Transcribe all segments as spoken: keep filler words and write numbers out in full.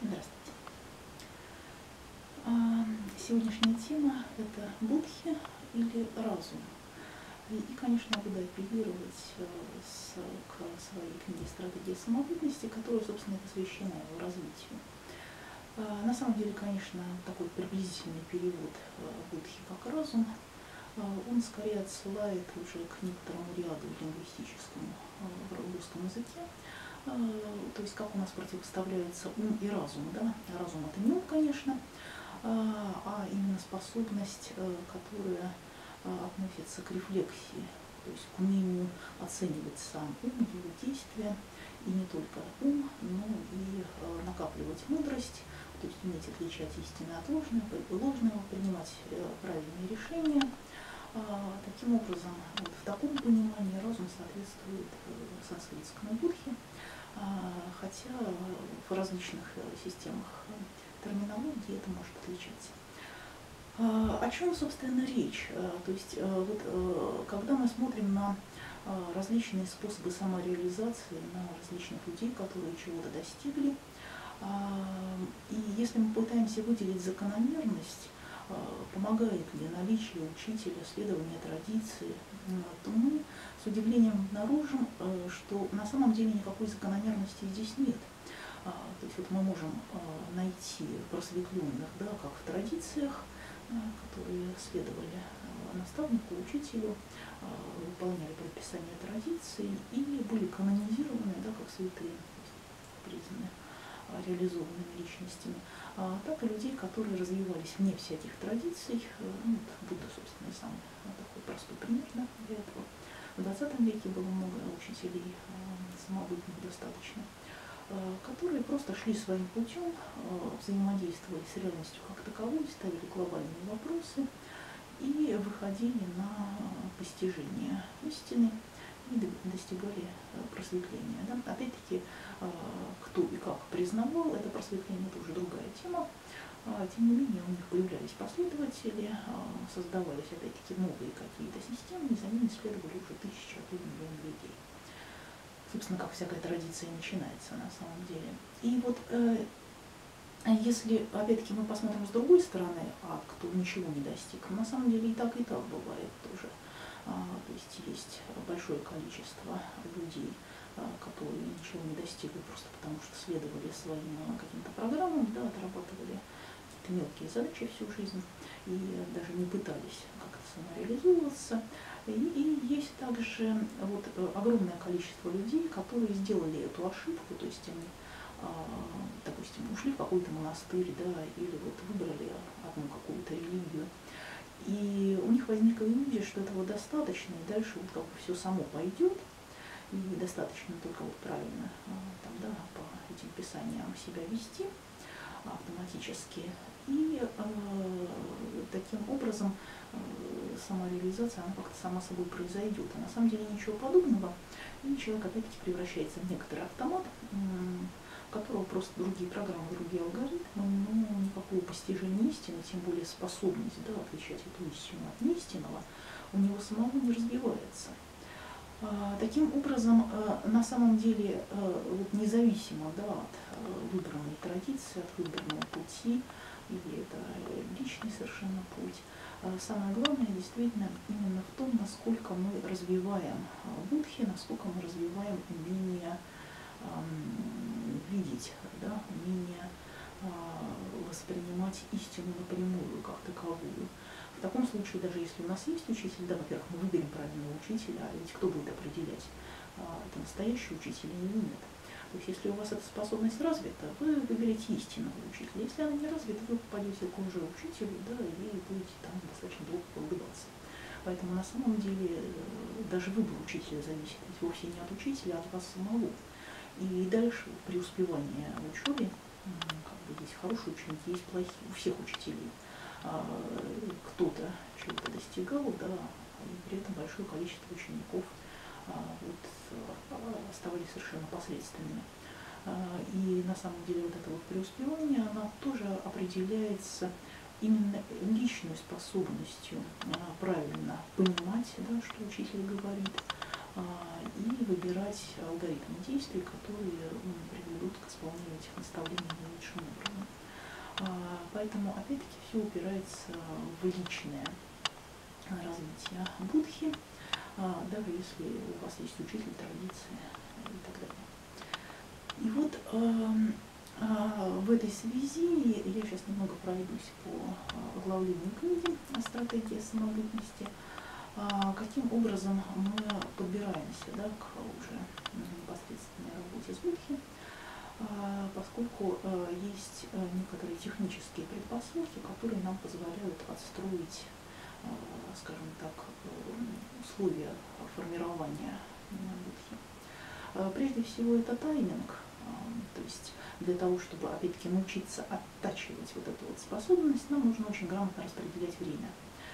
Здравствуйте. Сегодняшняя тема – это будхи или разум. И, конечно, я буду апеллировать с, к своей книге «Стратегия самобытности», которая, собственно, посвящена его развитию. На самом деле, конечно, такой приблизительный перевод будхи как разум, он скорее отсылает уже к некоторому ряду лингвистическому в русском языке. То есть как у нас противоставляются ум и разум. Да? Разум – это не ум, конечно, а именно способность, которая относится к рефлексии, то есть к умению оценивать сам ум, его действия, и не только ум, но и накапливать мудрость, то есть уметь отличать истинное от ложного, ложного, принимать правильные решения. Таким образом, вот в таком понимании разум соответствует санскритскому будхе, хотя в различных системах терминологии это может отличаться. О чем, собственно, речь? То есть, вот, когда мы смотрим на различные способы самореализации, на различных людей, которые чего-то достигли, и если мы пытаемся выделить закономерность, помогает ли наличие учителя, следование традиции, то мы с удивлением обнаружим, что на самом деле никакой закономерности здесь нет. То есть вот мы можем найти просветленных, да, как в традициях, которые следовали наставнику, учителю, выполняли предписания традиции и были канонизированы, да, как святые, признаны реализованными личностями, а так и людей, которые развивались вне всяких традиций. Ну, вот Будда, собственно, и сам такой простой пример, да, для этого. В двадцатом веке было много учителей самобытных достаточно, которые просто шли своим путем, взаимодействовали с реальностью как таковой, ставили глобальные вопросы и выходили на постижение истины и достигали просветления. Да? Опять-таки, кто и как признавал это просветление, это уже другая тема. Тем не менее, у них появлялись последователи, создавались опять-таки новые какие-то системы, и за ними следовали уже тысячи, а то и миллионы людей. Собственно, как всякая традиция начинается на самом деле. И вот э, если, опять-таки, мы посмотрим с другой стороны, а кто ничего не достиг, на самом деле и так, и так бывает тоже. А, то есть есть большое количество людей, а, которые ничего не достигли просто потому, что следовали своим каким-то программам, да, отрабатывали какие-то мелкие задачи всю жизнь и даже не пытались как-то самореализовываться. И, и есть также вот огромное количество людей, которые сделали эту ошибку, то есть они, допустим, ушли в какой-то монастырь, да, или вот выбрали одну какую-то религию, и у них возникла иллюзия, что этого достаточно, и дальше вот как бы все само пойдет, и достаточно только вот правильно там, да, по этим писаниям себя вести автоматически. И э, таким образом э, самореализация, она как-то сама собой произойдет. А на самом деле ничего подобного. И человек опять-таки превращается в некоторый автомат, э, у которого просто другие программы, другие алгоритмы, но никакого постижения истины, тем более способность, да, отличать эту истину от неистинного, у него самого не развивается. Э, таким образом, э, на самом деле, э, вот независимо, да, от э, выбранной традиции, от выбранного пути, или это личный совершенно путь. Самое главное действительно именно в том, насколько мы развиваем будхи, насколько мы развиваем умение эм, видеть, да, умение э, воспринимать истину напрямую, как таковую. В таком случае, даже если у нас есть учитель, да, во-первых, мы выберем правильного учителя, а ведь кто будет определять, э, это настоящий учитель или нет. То есть, если у вас эта способность развита, вы выберете истинного учителя. Если она не развита, вы попадете к лжеучителю, да, и будете там достаточно долго улыбаться. Поэтому на самом деле даже выбор учителя зависит ведь вовсе не от учителя, а от вас самого. И дальше преуспевание в учебе, как бы есть хорошие ученики, есть плохие, у всех учителей. Кто-то чего-то достигал, да, и при этом большое количество учеников вот, оставались совершенно посредственными. И на самом деле вот это вот преуспевание, оно тоже определяется именно личной способностью правильно понимать, да, что учитель говорит, и выбирать алгоритмы действий, которые приведут к исполнению этих наставлений наилучшим образом. поэтому опять-таки все упирается в личное развитие будхи, даже если у вас есть учитель, традиции и так далее. И вот в этой связи я сейчас немного пройдусь по оглавлению книги «Стратегия самобытности», каким образом мы подбираемся, да, к уже непосредственной работе с будхи, поскольку есть некоторые технические предпосылки, которые нам позволяют отстроить, скажем так, условия формирования будхи. Прежде всего это тайминг, то есть для того, чтобы опять-таки научиться оттачивать вот эту вот способность, нам нужно очень грамотно распределять время.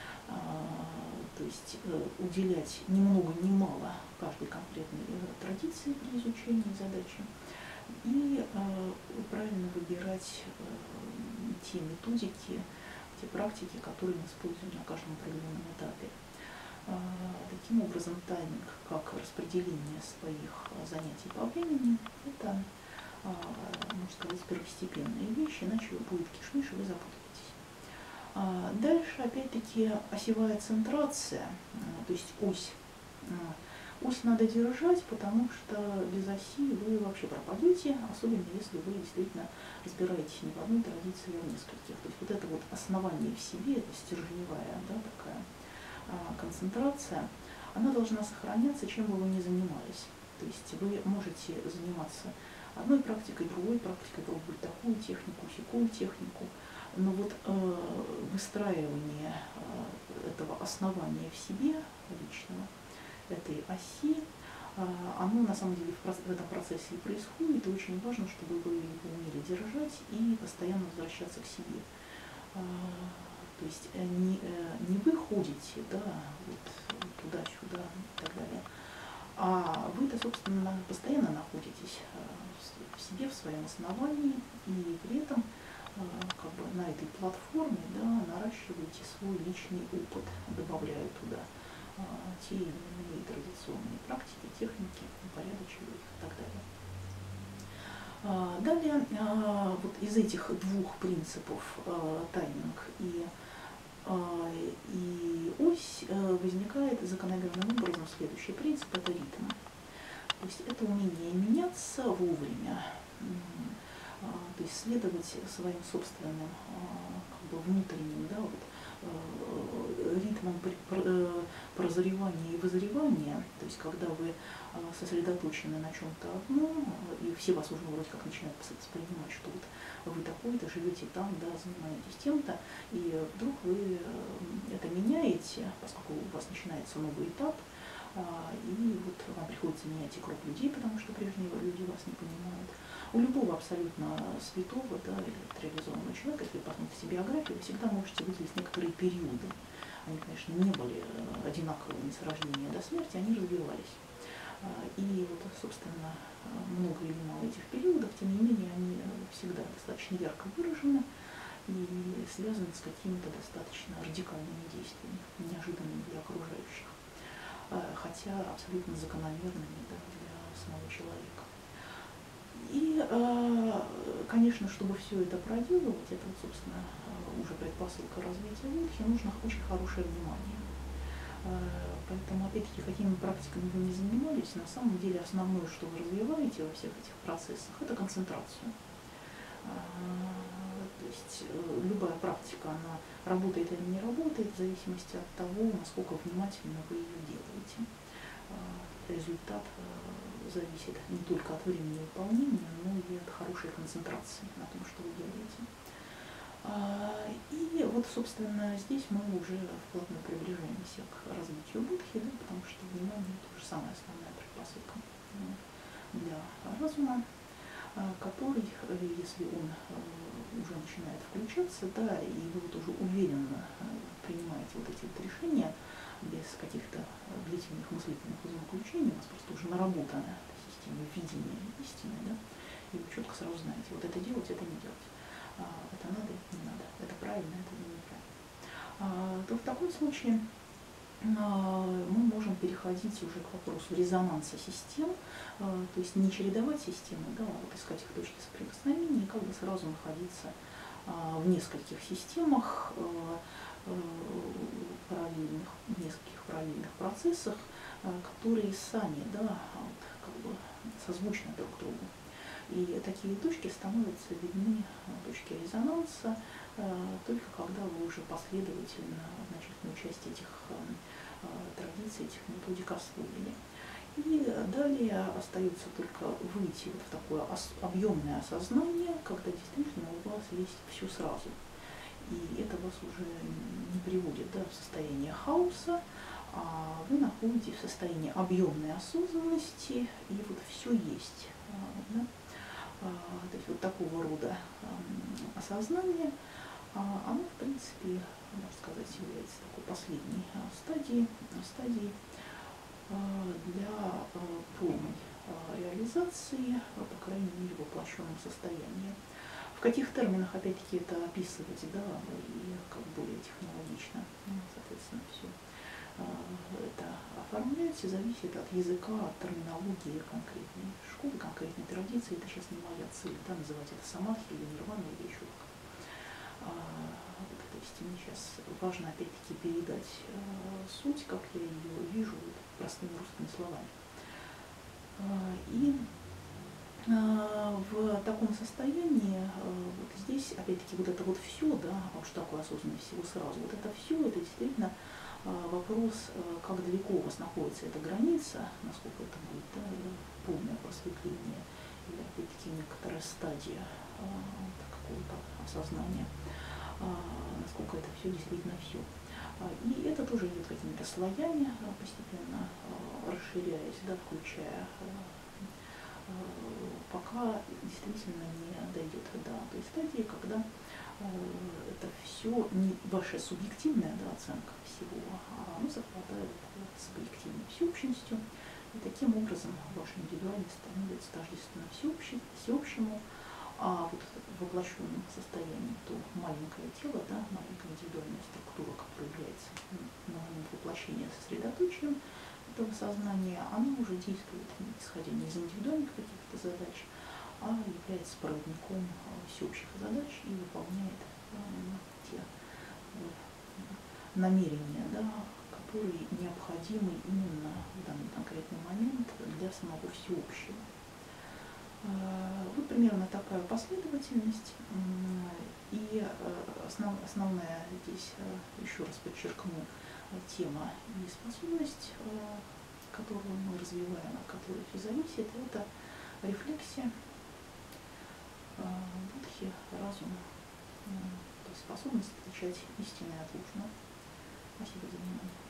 То есть уделять ни много ни мало каждой конкретной традиции при изучении задачи и правильно выбирать те методики, те практики, которые мы используем на каждом определенном этапе. Таким образом, тайминг, как распределение своих занятий по времени, это, можно сказать, первостепенные вещи, иначе будет кишмиш, и вы запутаетесь. Дальше, опять-таки, осевая центрация, то есть ось. Ось надо держать, потому что без оси вы вообще пропадете, особенно если вы действительно разбираетесь не в одной традиции, а в нескольких. То есть вот это вот основание в себе, это стержневая, да, такая концентрация, она должна сохраняться, чем бы вы ни занимались. То есть вы можете заниматься одной практикой, другой практикой, пробовать такую технику, сякую технику, но вот э, выстраивание э, этого основания в себе личного, этой оси, э, оно на самом деле в, в этом процессе и происходит, и очень важно, чтобы вы его умели держать и постоянно возвращаться к себе. Э, то есть не, не вы ходите, да, вот туда-сюда и так далее, а вы-то, собственно, постоянно находитесь в себе, в своем основании, и при этом как бы на этой платформе, да, наращиваете свой личный опыт, добавляя туда те или иные традиционные практики, техники, упорядочивая их и так далее. Далее, вот из этих двух принципов, тайминг и, и ось, возникает закономерным образом следующий принцип – это ритм. То есть это умение меняться вовремя, то есть следовать своим собственным как бы, внутренним, да, вот, ритмом прозревания и вызревания, то есть когда вы сосредоточены на чем-то одном, и все вас уже вроде как начинают воспринимать, что вот вы такой-то, живете там, да, занимаетесь тем-то, и вдруг вы это меняете, поскольку у вас начинается новый этап, и вот вам приходится менять и круг людей, потому что прежние люди вас не понимают. У любого абсолютно святого, да, или реализованного человека, если вы посмотрите биографию, вы всегда можете выделить некоторые периоды. Они, конечно, не были одинаковыми с рождения до смерти, они развивались. И вот, собственно, много или мало этих периодов, тем не менее, они всегда достаточно ярко выражены и связаны с какими-то достаточно радикальными действиями, неожиданными для окружающих, хотя абсолютно закономерными, да, для самого человека. И, конечно, чтобы все это проделывать, это, вот, собственно, уже предпосылка развития будхи, нужно очень хорошее внимание. Поэтому, опять-таки, какими практиками вы не занимались, на самом деле основное, что вы развиваете во всех этих процессах, это концентрацию. То есть любая практика, она работает или не работает, в зависимости от того, насколько внимательно вы ее делаете. Результат зависит не только от времени выполнения, но и от хорошей концентрации на том, что вы делаете. И вот, собственно, здесь мы уже вплотную приближаемся к развитию будхи, да, потому что внимание – это уже самая основная предпосылка для разума, который, если он уже начинает включаться, да, и вы вот уже уверенно принимаете вот эти вот решения, без каких-то длительных мыслительных взаимоключений, у вас просто уже наработанная система видения истины, да, и вы четко сразу знаете, вот это делать, это не делать, это надо, не надо, это правильно, это неправильно. То в таком случае мы можем переходить уже к вопросу резонанса систем, то есть не чередовать системы, да, а вот искать их точки соприкосновения и как бы сразу находиться в нескольких системах, параллельных, в нескольких параллельных процессах, которые сами, да, вот, как бы созвучны друг другу. И такие точки становятся видны, точки резонанса, только когда вы уже последовательно значительную часть этих традиций, этих методик освоили. И далее остается только выйти вот в такое объемное осознание, когда действительно у вас есть все сразу. И это вас уже не приводит, да, в состояние хаоса, а вы находитесь в состоянии объемной осознанности, и вот все есть. Да? То есть вот такого рода осознание, оно, в принципе, можно сказать, является такой последней стадией, стадией для полной реализации, по крайней мере, в воплощенном состоянии. В каких терминах, опять-таки, это описывать, да, и как более технологично, соответственно, все это оформляется, зависит от языка, от терминологии конкретной школы, конкретной традиции. Это сейчас не моя цель, да, называть это самадхи или нирвана или еще как. То есть мне сейчас важно, опять-таки, передать суть, как я ее вижу, простыми русскими словами. И в таком состоянии, вот здесь, опять-таки, вот это вот все, да, что такое осознанность всего сразу, вот это все, это действительно вопрос, как далеко у вас находится эта граница, насколько это будет, да, полное просветление, или, опять-таки, некоторая стадия какого-то осознания, насколько это все действительно все. И это тоже идет какими-то слоями, постепенно расширяясь, да, включая, пока действительно не дойдет до той стадии, когда это все не ваша субъективная, да, оценка всего, а оно совпадает с объективной всеобщностью, и таким образом ваша индивидуальность становится тождественно всеобщему, а вот в воплощенном состоянии то маленькое тело, да, маленькая индивидуальная структура, которая является новым воплощением сосредоточием этого сознания, она уже действует, исходя не из индивидуальных каких-то задач, а является проводником всеобщих задач и выполняет э, те э, намерения, да, которые необходимы именно в данный конкретный момент для самого всеобщего. Вот примерно такая последовательность, и основ, основная здесь, еще раз подчеркну, тема и способность, которую мы развиваем, от которой все зависит, это рефлексия, будхи, разум, то есть способность отличать истинное от ложного. Спасибо за внимание.